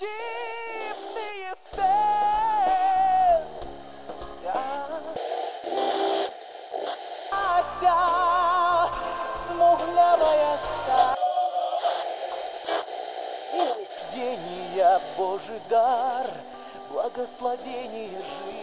дивные стель. Ася, смуглявая сталь. Гения Божий дар, благословение жизни.